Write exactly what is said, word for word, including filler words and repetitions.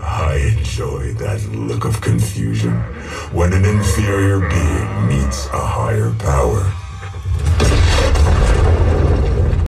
I enjoy that look of confusion when an inferior being meets a higher power.